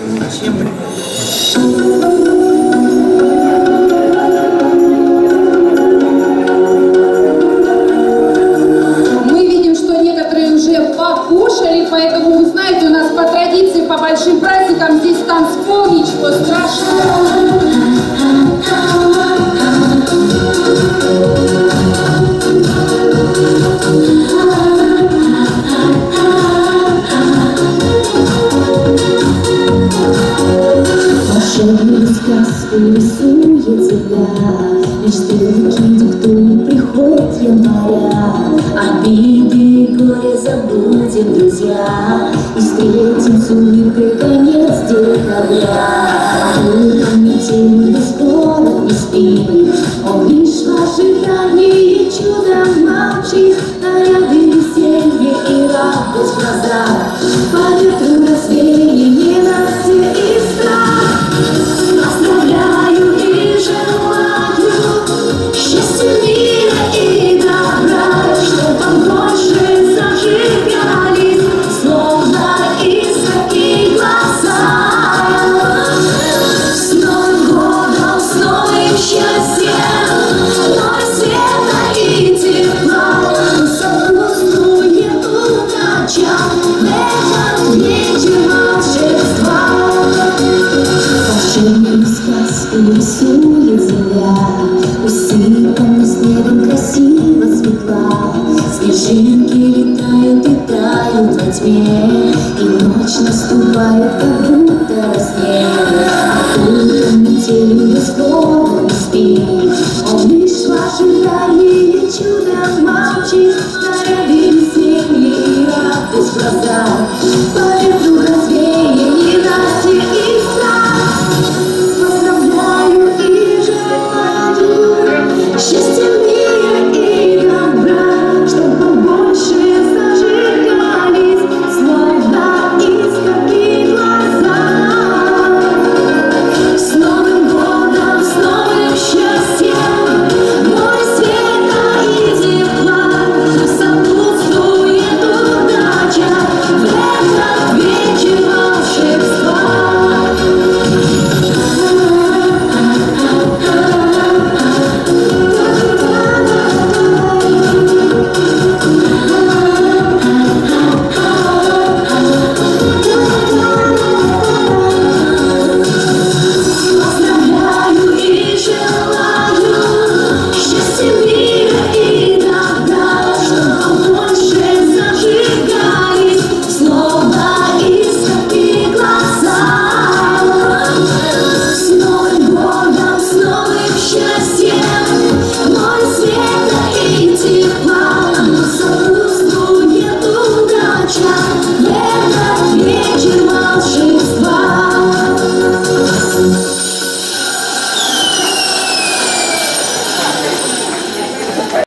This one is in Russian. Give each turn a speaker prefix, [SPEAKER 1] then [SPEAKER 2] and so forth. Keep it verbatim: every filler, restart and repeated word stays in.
[SPEAKER 1] Чем?
[SPEAKER 2] Мы видим, что некоторые уже покушали, поэтому, вы знаете, у нас по традиции, по большим праздникам здесь танцпол, ничего страшного.
[SPEAKER 3] Волшебную сказку рисует тебя, мечты выкинет, кто не приходит января. Обиды и горе забудем, друзья, и встретим с улыбкой конец декабря.